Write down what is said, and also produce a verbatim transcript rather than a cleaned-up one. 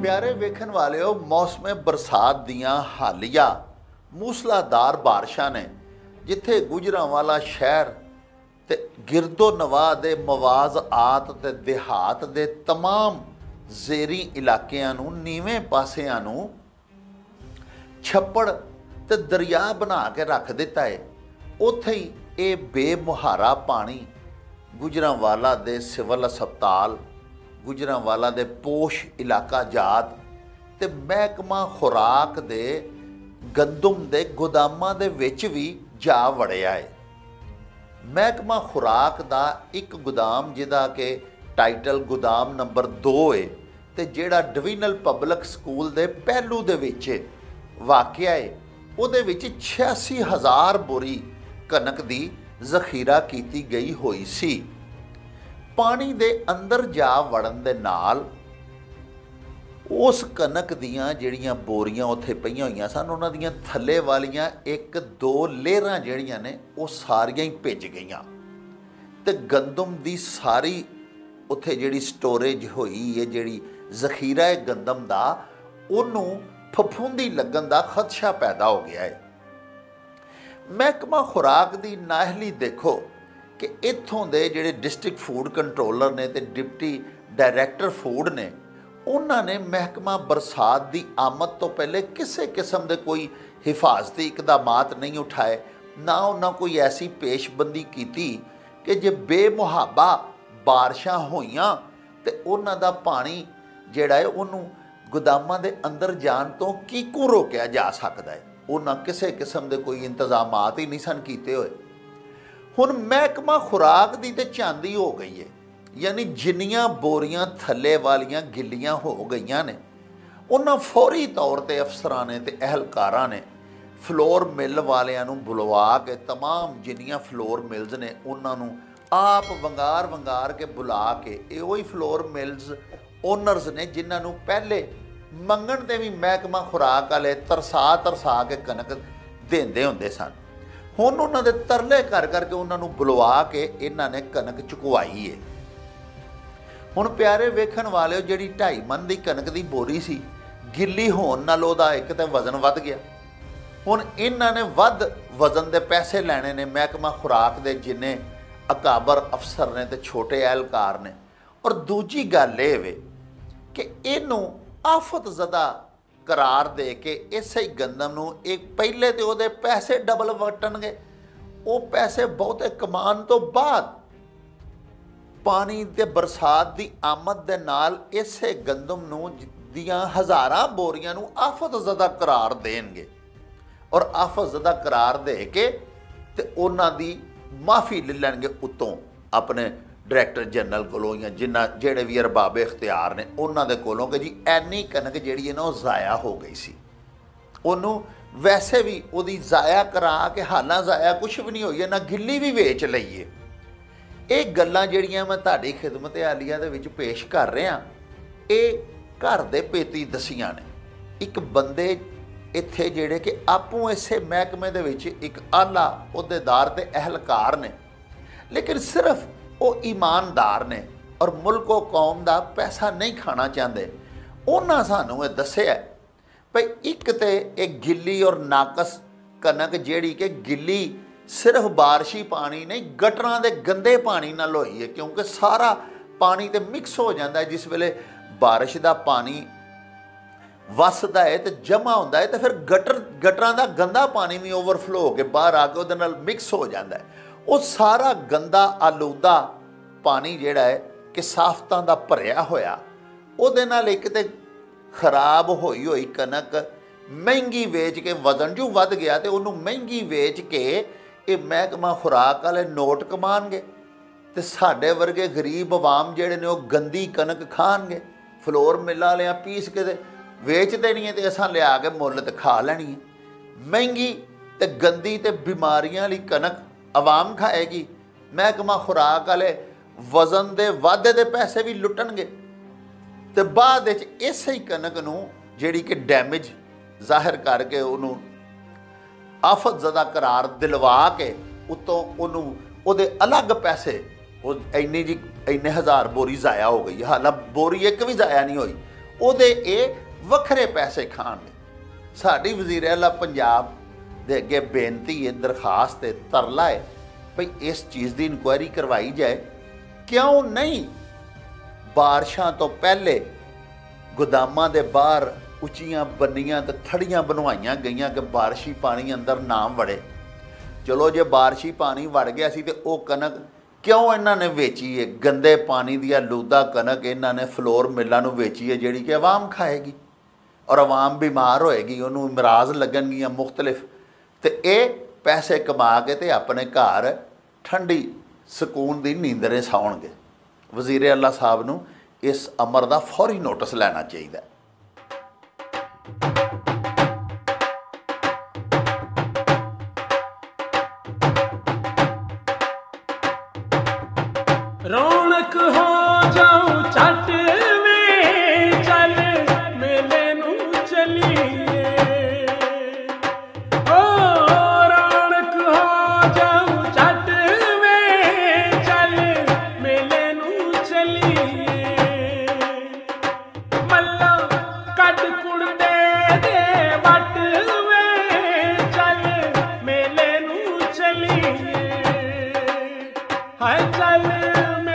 प्यारे वेखन वाले मौसम बरसात दियां हालिया मूसलाधार बारिशां ने जिथे गुजरांवाला शहर ते गिरदो नवाह दे मवाज़आत ते देहात दे तमाम ज़ेरी इलाकिਆਂ ਨੂੰ नीवें पासिਆਂ ਨੂੰ छप्पड़ ते दरिया बना के रख दिता है। उत्थे ही ये बेमुहारा पानी गुजरांवाला दे सिविल हस्पताल, गुजरांवाला दे पोश इलाका जात ते महकमा खुराक दे गंदम दे गोदामां दे विच भी जा वड़िया है। महकमा खुराक दा एक गोदाम जिहदा कि टाइटल गोदाम नंबर दो है ते जिहड़ा डिवीजनल पब्लिक स्कूल दे पहलू दे विच वाकिया है, उहदे विच छियासी हज़ार बोरी कनक दी जखीरा कीती गई हुई सी। पानी दे अंदर जा वड़न दे नाल उस कनक दियां जिहड़ियां बोरियां उत्थे पईयां होईयां सन, उन्हां दियां थल्ले वालियां एक दो लेहरां जिहड़ियां ने वो सारियां ही भिज गईयां ते गंदम दी सारी उत्थे जिहड़ी स्टोरेज होई है, जिहड़ी जखीरा है गंदम दा, उहनूं फफूंदी लगन दा खदशा पैदा हो गया है। महकमा खुराक दी नाहली देखो कि इत्थों दे जिहड़े डिस्ट्रिक्ट फूड कंट्रोलर ने ते डिप्टी डायरैक्टर फूड ने, उन्होंने महकमा बरसात की आमद तो पहले किसी किस्म के कोई हिफाजती इकदामात नहीं उठाए, ना उन्होंने कोई ऐसी पेशबंदी की कि जे बेमुहाबा बारिशां होईयां ते उन्हां दा पानी जिहड़ा है उन्होंने गोदामां दे अंदर जाण तो कीकू रोकिया जा सकता है। उन्होंने किसी किस्म के कोई इंतजामात ही नहीं सन कीते हुए। हुण महकमा खुराक की तो चांदी हो गई है, यानी जिन्नियां बोरियां थल्ले वालियां गिल्लियां हो गई ने, उन्हां फौरी तौर पर अफसरां ने ते अहलकारां ने फ्लोर मिल वालियां नूं बुलवा के तमाम जिन्नियां फ्लोर मिल्स ने उन्होंने आप वंगार वंगार के बुला के, यो ही फ्लोर मिल्स ओनर्स ने जिन्होंने पहले मंगण ते भी महकमा खुराक वाले तरसा तरसा के कनक देंदे हुंदे सन। हुण उन्हां दे तरले कर करके उन्होंने बुलवा के इन्हां ने कनक चुकवाई है। हुण प्यारे वेखण वाले जिहड़ी ढाई मन की कनक की बोरी सी, गिल्ली होण नाल उहदा एक तो वजन वध गया। हुण इन्हां ने वध वजन के पैसे लैणे ने महकमा खुराक दे जिन्ने अकाबर अफसर ने ते छोटे एहलकार ने। और दूजी गल ये वे कि इनू आफत ज़दा करार दे के इस ही गंदम नूं एक पहले तो उहदे पैसे डबल वटणगे, वो पैसे बहुते कमान तो बाद पानी ते बरसात की आमद दे नाल इसे गंदम नूं दियां हज़ारां बोरियां नूं आफत ज़दा करार देणगे और आफत ज़दा करार दे के ते उन्हां दी माफ़ी ले लैणगे उत्तों अपने डायरैक्टर जनरल कोलों या जिन्ना जेड़े भी अरबाब इख्तियार ने उन्हां दे कोलों कि जी ऐनी कनक जिहड़ी है ना वो ज़ाया हो गई सी, उन्होंने वैसे भी उहदी ज़ाया करा के हालां ज़ाया कुछ भी नहीं होई है, ना गिल्ली भी वेच लईए। ये गल्लां जिहड़ियां मैं तुहाडी खिदमत आलिया दे विच पेश कर रहा, ये घर दे पेती दसियां ने। एक बंदे इत्थे जिहड़े कि आपूं इसे महकमे दे विच एक आला अहुदेदार ते अहलकार ने, लेकिन सिर्फ वो ईमानदार ने और मुल्को कौम का पैसा नहीं खाना चाहते। उन्होंने सानू ये दस्सिया भाई एक तो एक गिल्ली और नाकस कनक जिहड़ी कि गिल्ली सिर्फ बारिशी पानी नहीं गटरां दे गंदे पानी नाल होई है, क्योंकि सारा पानी तो मिक्स हो जाता है। जिस वेले बारिश का पानी वसदा है तो जमा होंदा है तो फिर गटर गटरां दा गंदा पानी भी ओवरफ्लो हो के बाहर आके उहदे नाल मिक्स हो जाता है। वो सारा गंदा आलूदा पानी जिहड़ा है कि साफ्तां दा भरिया होया, उहदे नाल एक ते खराब होई होई कनक महंगी वेच के वजन जो वध गया तो उन्होंने महंगी वेच के ये महकमा खुराक वाले नोट कमाणगे ते साडे वर्गे गरीब आवाम जिहड़े ने वो गंदी कनक खाणगे। फ्लोर मिल वालियां पीस के ते वेच देनी है तो असां लिया के मुल ते खा लैनी है। महंगी ते गंदी ते बीमारियां वाली कनक आवाम खाएगी, महकमा खुराक वाले वजन दे वाधे दे पैसे भी लुटणगे ते बाद इस ही कनक नूं जिहड़ी कि डैमेज जाहिर करके उन्होंने आफत ज़दा करार दिलवा के उत्तों उन्होंने उहदे अलग पैसे वो इन्नी जी इन्ने हज़ार बोरी ज़ाया हो गई, हालांकि बोरी एक भी ज़ाया नहीं हुई, ਉਹਦੇ ਇਹ ਵੱਖਰੇ ਪੈਸੇ ਖਾਣਗੇ। ਸਾਡੀ ਵਜ਼ੀਰ ਆਲਾ ਪੰਜਾਬ ਦੇ ਅੱਗੇ ਬੇਨਤੀ ਹੈ, ਦਰਖਾਸਤ ਹੈ, ਤਰਲਾ ਹੈ ਭਈ ਇਸ ਚੀਜ਼ ਦੀ ਇਨਕੁਆਇਰੀ ਕਰਵਾਈ ਜਾਏ। ਕਿਉਂ ਨਹੀਂ ਬਾਰਿਸ਼ਾਂ ਤੋਂ ਪਹਿਲੇ ਗੋਦਾਮਾਂ ਦੇ ਬਾਹਰ ਉੱਚੀਆਂ ਬੰਨੀਆਂ ਤੇ ਥੜੀਆਂ ਬਣਵਾਈਆਂ ਗਈਆਂ ਕਿ ਬਾਰਿਸ਼ੀ ਪਾਣੀ ਅੰਦਰ ਨਾ ਵੜੇ। ਚਲੋ ਜੇ ਬਾਰਿਸ਼ੀ ਪਾਣੀ ਵੜ ਗਿਆ ਸੀ ਤੇ ਉਹ ਕਣਕ ਕਿਉਂ ਇਹਨਾਂ ਨੇ ਵੇਚੀ ਹੈ? ਗੰਦੇ ਪਾਣੀ ਦੀ ਆਲੂਦਾ ਕਣਕ ਇਹਨਾਂ ਨੇ ਫਲੋਰ ਮਿੱਲਾਂ ਨੂੰ ਵੇਚੀ ਹੈ, ਜਿਹੜੀ ਕਿ ਆਵਾਮ ਖਾਏਗੀ ਔਰ ਆਵਾਮ ਬਿਮਾਰ ਹੋਏਗੀ, ਉਹਨੂੰ ਇਮਰਾਜ਼ ਲੱਗਣਗੀਆਂ ਮੁਖਤਲਿਫ। ਤੇ ਇਹ ਪੈਸੇ ਕਮਾ ਕੇ ਤੇ ਆਪਣੇ ਘਰ ਠੰਡੀ ਸਕੂਨ ਦੀ ਨੀਂਦਰੇ ਸੌਣਗੇ। ਵਜ਼ੀਰ ਆਲਾ ਸਾਹਿਬ ਨੂੰ ਇਸ ਅਮਰ ਦਾ ਫੌਰੀ ਨੋਟਿਸ ਲੈਣਾ ਚਾਹੀਦਾ। ਰੌਣਕ ਹੋ ਜਾਊ ਛੱਟ ਵੇ ਚੱਲ ਮੇਲੇ ਨੂੰ ਚਲੀਏ। ਓ ਰੌਣਕ ਹੋ ਜਾਊ ਛੱਟ ਵੇ ਚੱਲ ਮੇਲੇ ਨੂੰ ਚਲੀਏ। ਮੱਲਾ ਕੱਢ ਕੁੜਤੇ ਦੇ ਵੱਟ ਵੇ ਚੱਲ ਮੇਲੇ ਨੂੰ ਚਲੀਏ। ਹਾਏ ਚੱਲ